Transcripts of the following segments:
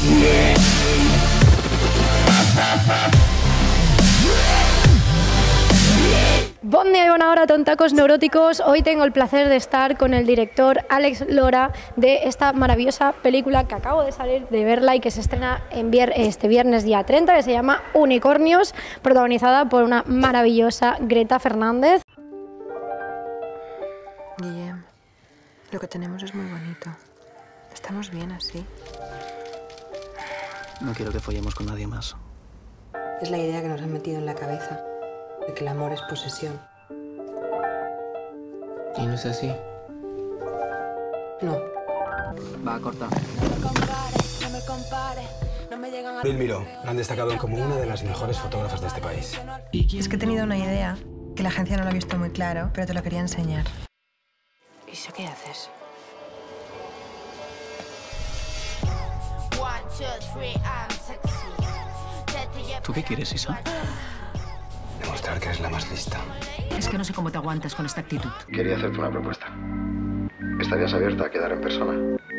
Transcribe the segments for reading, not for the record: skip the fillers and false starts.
Bon dia y buena hora, tontacos neuróticos. Hoy tengo el placer de estar con el director Àlex Lora de esta maravillosa película que acabo de salir de verla y que se estrena en este viernes día 30, que se llama Unicornios, protagonizada por una maravillosa Greta Fernández. Guillem, lo que tenemos es muy bonito. Estamos bien así. No quiero que follemos con nadie más. Es la idea que nos han metido en la cabeza, de que el amor es posesión. ¿Y no es así? No. Va, corta. Abril Miró la han destacado como una de las mejores fotógrafas de este país. Es que he tenido una idea que la agencia no lo ha visto muy claro, pero te lo quería enseñar. ¿Isa qué haces? ¿Tú qué quieres, Isa? Demostrar que eres la más lista. Es que no sé cómo te aguantas con esta actitud. Quería hacerte una propuesta. ¿Estarías abierta a quedar en persona?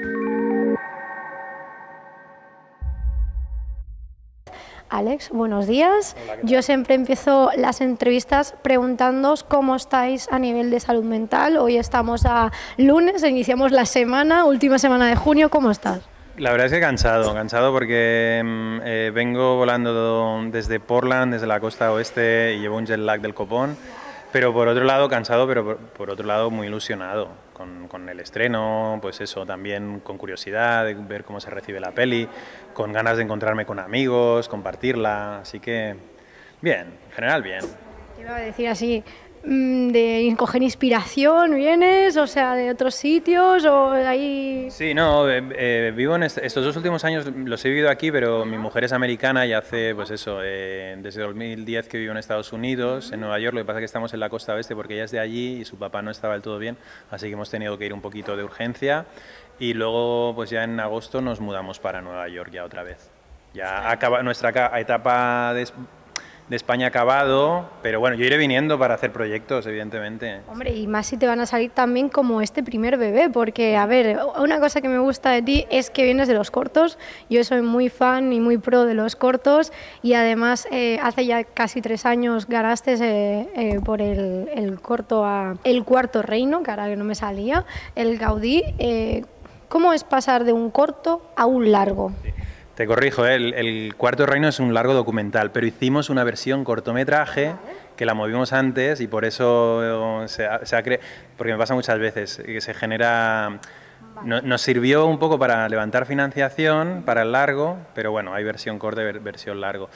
Àlex, buenos días. Yo siempre empiezo las entrevistas preguntándoos cómo estáis a nivel de salud mental. Hoy estamos a lunes, iniciamos la semana, última semana de junio. ¿Cómo estás? La verdad es que cansado porque vengo volando desde Portland, desde la costa oeste, y llevo un jet lag del copón, pero por otro lado cansado, pero por otro lado muy ilusionado con el estreno, pues eso, también con curiosidad de ver cómo se recibe la peli, con ganas de encontrarme con amigos, compartirla, así que bien, en general bien. Te iba a decir así, de coger inspiración, ¿vienes? O sea, de otros sitios o ahí... Sí, no, vivo en estos dos últimos años, los he vivido aquí, pero mi mujer es americana y hace, pues eso, desde 2010 que vivo en Estados Unidos, en Nueva York. Lo que pasa es que estamos en la costa oeste porque ella es de allí y su papá no estaba del todo bien, así que hemos tenido que ir un poquito de urgencia y luego, pues ya en agosto nos mudamos para Nueva York ya otra vez. Ya acaba nuestra etapa de España acabado, pero bueno, yo iré viniendo para hacer proyectos, evidentemente. Hombre, y más si te van a salir también como este primer bebé, porque, a ver, una cosa que me gusta de ti es que vienes de los cortos. Yo soy muy fan y muy pro de los cortos y además hace ya casi 3 años ganaste por el corto El Cuarto Reino, que ahora que no me salía, el Gaudí. ¿Cómo es pasar de un corto a un largo? Sí. Te corrijo, el Cuarto Reino es un largo documental, pero hicimos una versión cortometraje que la movimos antes y por eso porque me pasa muchas veces, que se genera... Nos sirvió un poco para levantar financiación para el largo, pero bueno, hay versión corta y versión largo.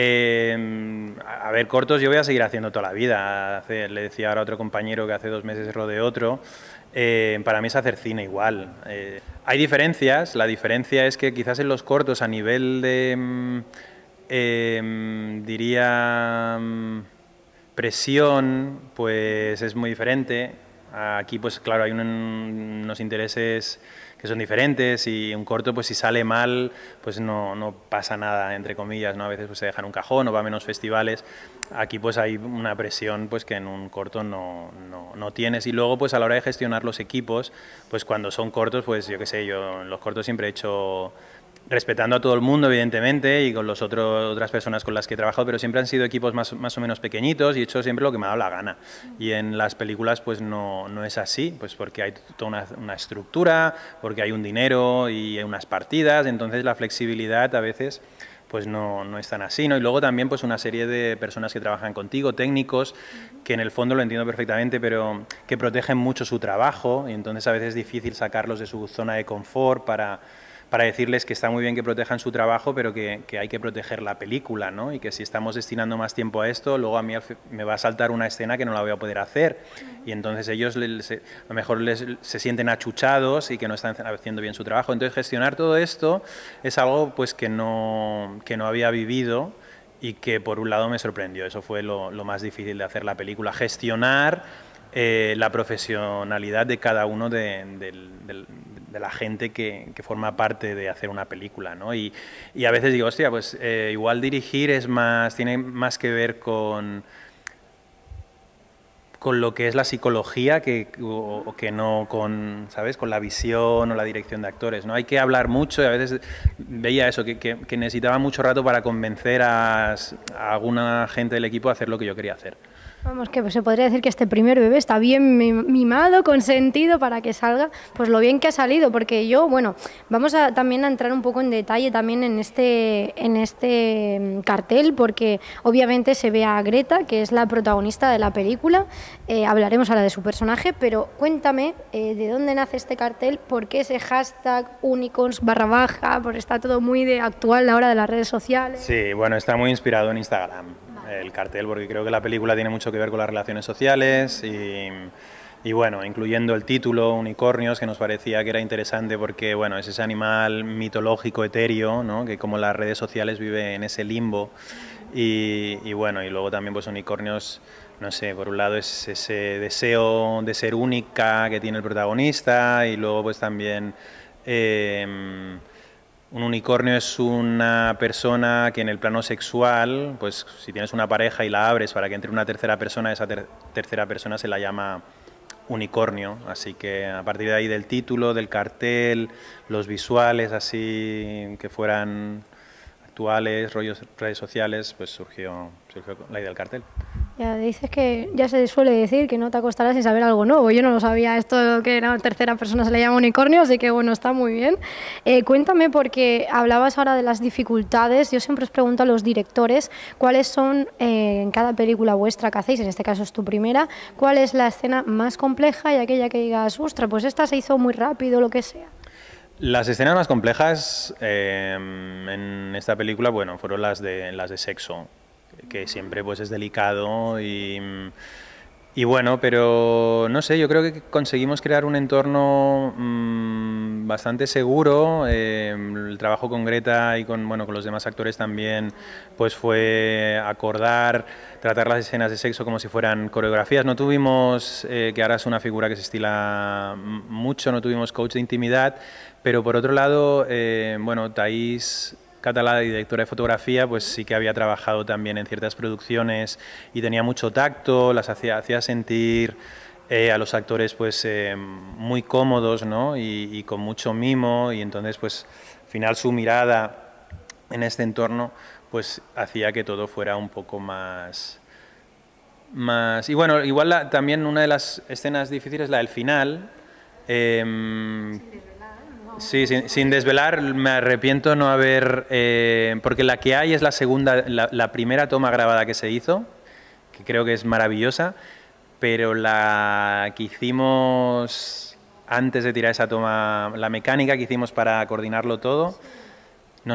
A ver, cortos yo voy a seguir haciendo toda la vida. Le decía ahora a otro compañero que hace 2 meses rodé otro. Para mí es hacer cine igual. Hay diferencias, la diferencia es que quizás en los cortos a nivel de, diría, presión, pues es muy diferente. Aquí pues claro hay unos intereses que son diferentes y un corto pues si sale mal pues no pasa nada entre comillas, ¿no? A veces pues se deja en un cajón o va a menos festivales. Aquí pues hay una presión pues que en un corto no tienes y luego pues a la hora de gestionar los equipos pues cuando son cortos pues yo qué sé, yo en los cortos siempre he hecho respetando a todo el mundo, evidentemente, y con otras personas con las que he trabajado, pero siempre han sido equipos más o menos pequeñitos y he hecho siempre lo que me ha dado la gana. Y en las películas pues no es así, pues porque hay toda una estructura, porque hay un dinero y hay unas partidas, entonces la flexibilidad a veces pues no es tan así, ¿no? Y luego también pues una serie de personas que trabajan contigo, técnicos, que en el fondo lo entiendo perfectamente, pero que protegen mucho su trabajo y entonces a veces es difícil sacarlos de su zona de confort para decirles que está muy bien que protejan su trabajo, pero que hay que proteger la película, ¿no? Y que si estamos destinando más tiempo a esto, luego a mí me va a saltar una escena que no la voy a poder hacer. Y entonces ellos a lo mejor se sienten achuchados y que no están haciendo bien su trabajo. Entonces gestionar todo esto es algo pues que no había vivido y que por un lado me sorprendió. Eso fue lo más difícil de hacer la película, gestionar la profesionalidad de cada uno de la gente que forma parte de hacer una película, ¿no? Y a veces digo, hostia, pues igual dirigir tiene más que ver con con lo que es la psicología o que no con, ¿sabes?, con la visión o la dirección de actores, ¿no? Hay que hablar mucho y a veces veía eso, que necesitaba mucho rato para convencer a alguna gente del equipo a hacer lo que yo quería hacer. Vamos, que se podría decir que este primer bebé está bien mimado, consentido para que salga, pues lo bien que ha salido, porque yo, bueno, vamos también a entrar un poco en detalle también en este cartel, porque obviamente se ve a Greta, que es la protagonista de la película, hablaremos ahora de su personaje, pero cuéntame de dónde nace este cartel, por qué ese hashtag unicorns / porque está todo muy actual ahora de las redes sociales. Sí, bueno, está muy inspirado en Instagram. El cartel, porque creo que la película tiene mucho que ver con las relaciones sociales y bueno, incluyendo el título, unicornios, que nos parecía que era interesante porque, bueno, es ese animal mitológico, etéreo, ¿no?, que como las redes sociales vive en ese limbo y bueno, y luego también pues unicornios, no sé, por un lado es ese deseo de ser única que tiene el protagonista y luego pues también... un unicornio es una persona que en el plano sexual, pues si tienes una pareja y la abres para que entre una tercera persona, esa tercera persona se la llama unicornio. Así que a partir de ahí del título, del cartel, los visuales así que fueran actuales, rollos redes sociales, pues surgió la idea del cartel. Ya dices que ya se suele decir que no te acostarás sin saber algo nuevo. Yo no lo sabía esto que era tercera persona se le llama unicornio, así que bueno, está muy bien. Cuéntame, porque hablabas ahora de las dificultades. Yo siempre os pregunto a los directores cuáles son en cada película vuestra que hacéis, en este caso es tu primera, cuál es la escena más compleja y aquella que digas, ostras, pues esta se hizo muy rápido, lo que sea. Las escenas más complejas en esta película, bueno, fueron las de sexo, que siempre pues es delicado y bueno, pero no sé, yo creo que conseguimos crear un entorno bastante seguro. El trabajo con Greta y con los demás actores también pues fue acordar, tratar las escenas de sexo como si fueran coreografías. No tuvimos, que ahora es una figura que se estila mucho, no tuvimos coach de intimidad, pero por otro lado, bueno, Thaís Català, directora de fotografía, pues sí que había trabajado también en ciertas producciones y tenía mucho tacto, las hacía sentir a los actores pues muy cómodos, ¿no? y con mucho mimo, y entonces pues al final su mirada en este entorno pues hacía que todo fuera un poco más y bueno, igual también una de las escenas difíciles es la del final. Sí, sin desvelar, me arrepiento no haber... porque la que hay es la segunda, la primera toma grabada que se hizo, que creo que es maravillosa, pero la que hicimos antes de tirar esa toma, la mecánica que hicimos para coordinarlo todo, no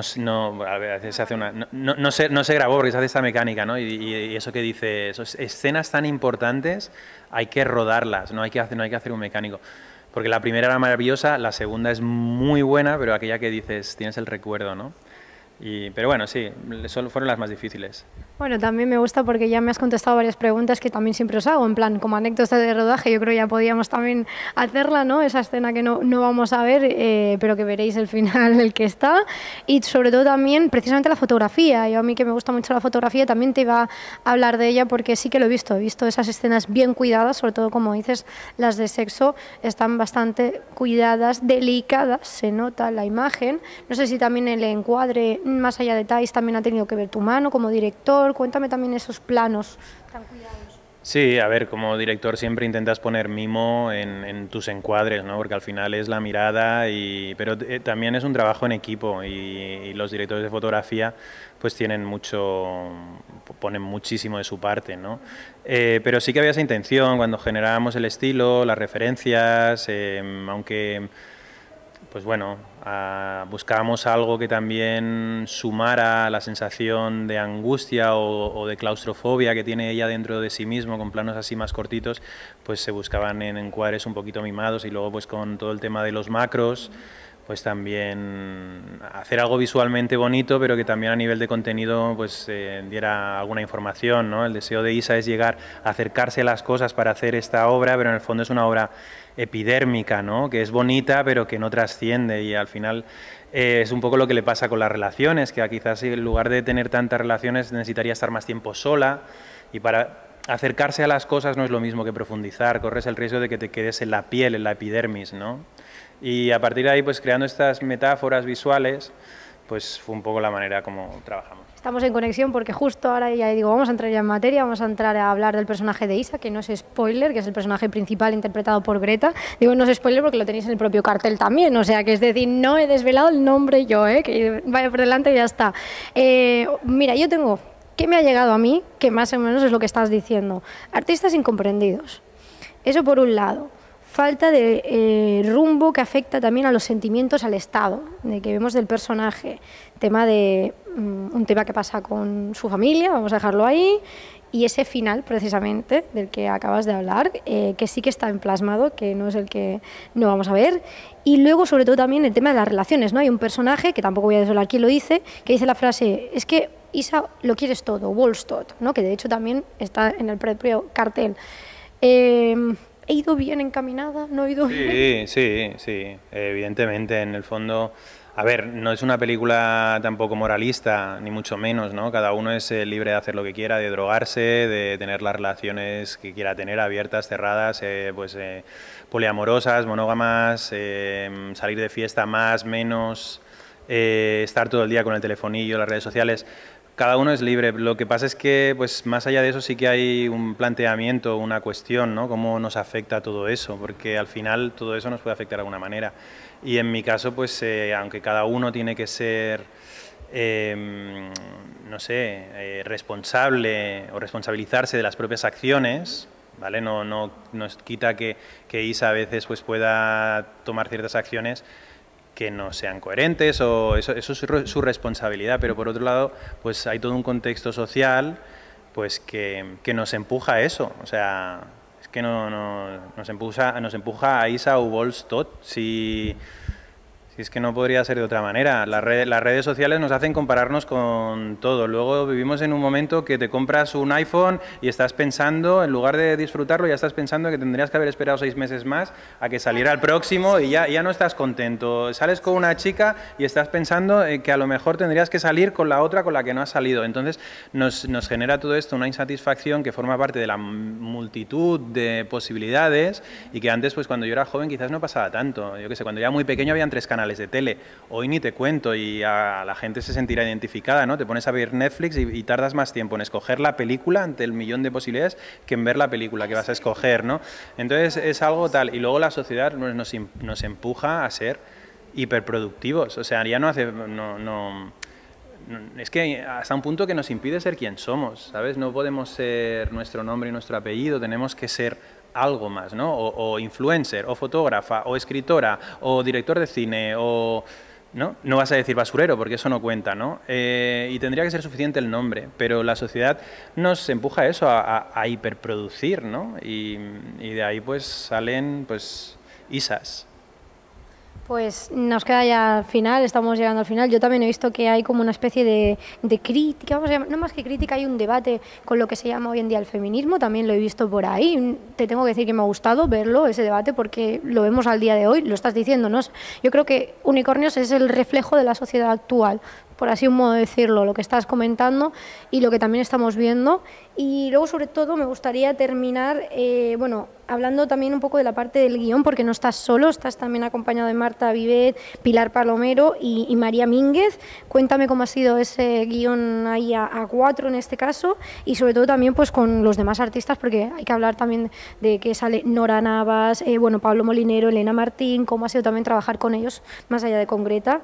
se grabó porque se hace esta mecánica, ¿no? Y eso que dice, escenas tan importantes hay que rodarlas, no hay que hacer un mecánico. Porque la primera era maravillosa, la segunda es muy buena, pero aquella que dices, tienes el recuerdo, ¿no? Pero bueno, sí, fueron las más difíciles. Bueno, también me gusta porque ya me has contestado varias preguntas que también siempre os hago, en plan, como anécdota de rodaje, yo creo que ya podíamos también hacerla, ¿no? Esa escena que no vamos a ver, pero que veréis el final, el que está. Y sobre todo también, precisamente la fotografía. Yo a mí que me gusta mucho la fotografía, también te iba a hablar de ella porque sí que lo he visto esas escenas bien cuidadas, sobre todo como dices, las de sexo están bastante cuidadas, delicadas, se nota la imagen. No sé si también el encuadre, más allá de Thaís, también ha tenido que ver tu mano como director. Cuéntame también esos planos tan cuidados. Sí, a ver, como director siempre intentas poner mimo en tus encuadres, ¿no? Porque al final es la mirada, pero también es un trabajo en equipo y los directores de fotografía pues ponen muchísimo de su parte, ¿no? Pero sí que había esa intención cuando generábamos el estilo, las referencias, aunque... pues bueno, buscábamos algo que también sumara la sensación de angustia o de claustrofobia que tiene ella dentro de sí mismo, con planos así más cortitos, pues se buscaban en encuadres un poquito mimados y luego pues con todo el tema de los macros, pues también hacer algo visualmente bonito, pero que también a nivel de contenido pues diera alguna información, ¿no? El deseo de Isa es llegar a acercarse a las cosas para hacer esta obra, pero en el fondo es una obra epidérmica, ¿no? Que es bonita, pero que no trasciende, y al final es un poco lo que le pasa con las relaciones, que quizás en lugar de tener tantas relaciones necesitaría estar más tiempo sola, y para acercarse a las cosas no es lo mismo que profundizar, corres el riesgo de que te quedes en la piel, en la epidermis, ¿no? Y a partir de ahí, pues creando estas metáforas visuales, pues fue un poco la manera como trabajamos. Estamos en conexión porque justo ahora ya digo, vamos a entrar ya en materia, vamos a entrar a hablar del personaje de Isa, que no es spoiler, que es el personaje principal interpretado por Greta. Digo, no es spoiler porque lo tenéis en el propio cartel también, o sea, que es decir, no he desvelado el nombre yo, que vaya por delante y ya está. Mira, yo tengo, ¿qué me ha llegado a mí? Que más o menos es lo que estás diciendo. Artistas incomprendidos. Eso por un lado. Falta de rumbo que afecta también a los sentimientos, al estado de que vemos del personaje. Tema de un tema que pasa con su familia, vamos a dejarlo ahí, y ese final precisamente del que acabas de hablar, que sí que está plasmado, que no es el que no vamos a ver. Y luego, sobre todo, también el tema de las relaciones, ¿no? Hay un personaje, que tampoco voy a desvelar quién lo dice, que dice la frase, es que Isa, lo quieres todo, vols tot, ¿no? Que de hecho también está en el propio cartel. ¿He ido bien encaminada? ¿No he ido bien? Sí, evidentemente, en el fondo, a ver, no es una película tampoco moralista, ni mucho menos, ¿no? Cada uno es libre de hacer lo que quiera, de drogarse, de tener las relaciones que quiera tener, abiertas, cerradas, poliamorosas, monógamas, salir de fiesta más, menos, estar todo el día con el telefonillo, las redes sociales. Cada uno es libre. Lo que pasa es que, pues, más allá de eso sí que hay un planteamiento, una cuestión, ¿no? Cómo nos afecta todo eso, porque al final todo eso nos puede afectar de alguna manera. Y en mi caso, pues, aunque cada uno tiene que ser, no sé, responsable o responsabilizarse de las propias acciones, ¿vale? No nos quita que Isa a veces pues pueda tomar ciertas acciones que no sean coherentes, o eso es su responsabilidad, pero por otro lado pues hay todo un contexto social pues que nos empuja a eso, o sea, es que nos empuja a Isa o vols tot, si es que no podría ser de otra manera. Las redes sociales nos hacen compararnos con todo. Luego vivimos en un momento que te compras un iPhone y estás pensando, en lugar de disfrutarlo, ya estás pensando que tendrías que haber esperado 6 meses más a que saliera el próximo y ya no estás contento. Sales con una chica y estás pensando que a lo mejor tendrías que salir con la otra con la que no has salido. Entonces nos genera todo esto una insatisfacción que forma parte de la multitud de posibilidades y que antes, pues cuando yo era joven, quizás no pasaba tanto. Yo qué sé, cuando era muy pequeño habían 3 canales de tele, hoy ni te cuento, y a la gente se sentirá identificada, ¿no? Te pones a ver Netflix y tardas más tiempo en escoger la película ante el millón de posibilidades que en ver la película que vas a escoger, ¿no? Entonces es algo tal, y luego la sociedad nos empuja a ser hiperproductivos, o sea, ya no hace... es que hasta un punto que nos impide ser quien somos, ¿sabes? No podemos ser nuestro nombre y nuestro apellido, tenemos que ser algo más, ¿no? O influencer, o fotógrafa, o escritora, o director de cine, o... No vas a decir basurero, porque eso no cuenta, ¿no? Y tendría que ser suficiente el nombre, pero la sociedad nos empuja a eso, a hiperproducir, ¿no? Y de ahí pues salen pues Isas. Pues nos queda ya al final, estamos llegando al final. Yo también he visto que hay como una especie de crítica, vamos a llamar, no más que crítica, hay un debate con lo que se llama hoy en día el feminismo, también lo he visto por ahí. Te tengo que decir que me ha gustado verlo, ese debate, porque lo vemos al día de hoy, lo estás diciendo, ¿no? Yo creo que Unicornios es el reflejo de la sociedad actual, por así un modo de decirlo, lo que estás comentando y lo que también estamos viendo. Y luego, sobre todo, me gustaría terminar, bueno, hablando también un poco de la parte del guión, porque no estás solo, estás también acompañado de Marta Vivet, Pilar Palomero y María Mínguez. Cuéntame cómo ha sido ese guión ahí a 4 en este caso, y sobre todo también pues con los demás artistas, porque hay que hablar también de que sale Nora Navas, bueno, Pablo Molinero, Elena Martín, cómo ha sido también trabajar con ellos, más allá de con Greta.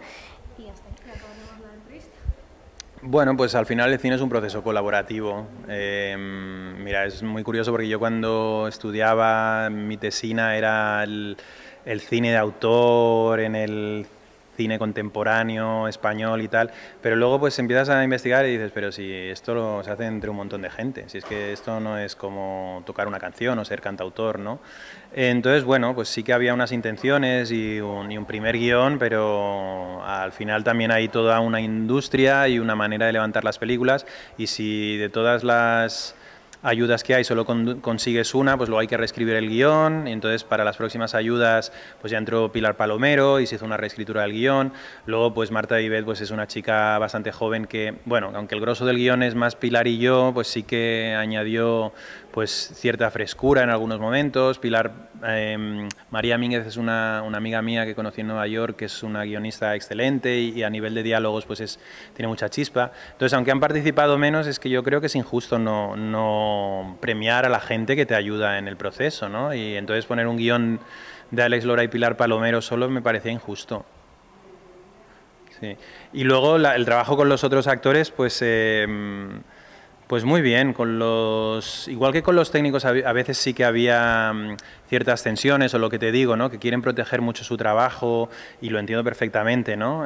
Bueno, pues al final el cine es un proceso colaborativo. Mira, es muy curioso porque yo cuando estudiaba, mi tesina era el cine de autor, en el cine contemporáneo español y tal, pero luego pues empiezas a investigar y dices, pero si esto se hace entre un montón de gente, si es que esto no es como tocar una canción o ser cantautor, ¿no? Entonces, bueno, pues sí que había unas intenciones y un primer guión, pero al final también hay toda una industria y una manera de levantar las películas, y si de todas las ayudas que hay solo consigues una, pues luego hay que reescribir el guión, y entonces para las próximas ayudas pues ya entró Pilar Palomero y se hizo una reescritura del guión. Luego pues Marta Vivet pues es una chica bastante joven que, bueno, aunque el grosso del guión es más Pilar y yo, pues sí que añadió pues cierta frescura en algunos momentos. María Mínguez es una amiga mía que conocí en Nueva York, que es una guionista excelente y a nivel de diálogos pues tiene mucha chispa. Entonces, aunque han participado menos, es que yo creo que es injusto no premiar a la gente que te ayuda en el proceso, ¿no? Y entonces poner un guión de Alex Lora y Pilar Palomero solo me parecía injusto. Sí. Y luego el trabajo con los otros actores, pues muy bien, igual que con los técnicos a veces sí que había ciertas tensiones o lo que te digo, ¿no? Que quieren proteger mucho su trabajo y lo entiendo perfectamente, ¿no?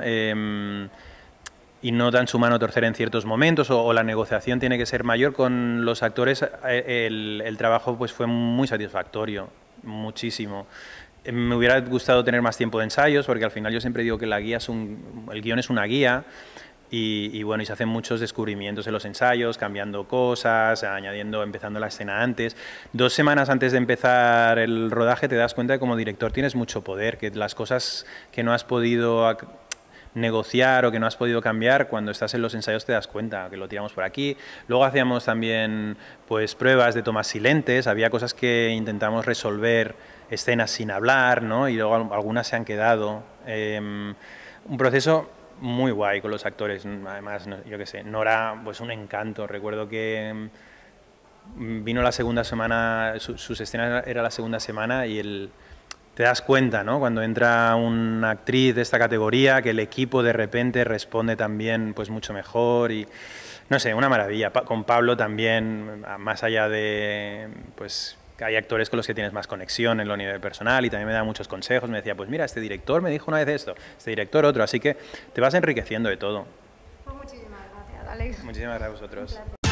Y no dan su mano a torcer en ciertos momentos o la negociación tiene que ser mayor. Con los actores el trabajo pues fue muy satisfactorio, muchísimo. Me hubiera gustado tener más tiempo de ensayos porque al final yo siempre digo que el guión es una guía. Y bueno, y se hacen muchos descubrimientos en los ensayos, cambiando cosas, empezando la escena antes. 2 semanas antes de empezar el rodaje te das cuenta de que como director tienes mucho poder, que las cosas que no has podido negociar o que no has podido cambiar, cuando estás en los ensayos te das cuenta, que lo tiramos por aquí. Luego hacíamos también pues pruebas de tomas silentes, había cosas que intentamos resolver, escenas sin hablar, ¿no? Y luego algunas se han quedado. Un proceso muy guay con los actores, además, yo qué sé, Nora, pues un encanto. Recuerdo que vino la segunda semana, sus escenas era la segunda semana y te das cuenta, ¿no? Cuando entra una actriz de esta categoría, que el equipo de repente responde también pues mucho mejor y, no sé, una maravilla. Con Pablo también, más allá de, pues, que hay actores con los que tienes más conexión en lo nivel personal y también me da muchos consejos, me decía, pues mira, este director me dijo una vez esto, este director otro, así que te vas enriqueciendo de todo. Pues muchísimas gracias, Alex. Muchísimas gracias a vosotros.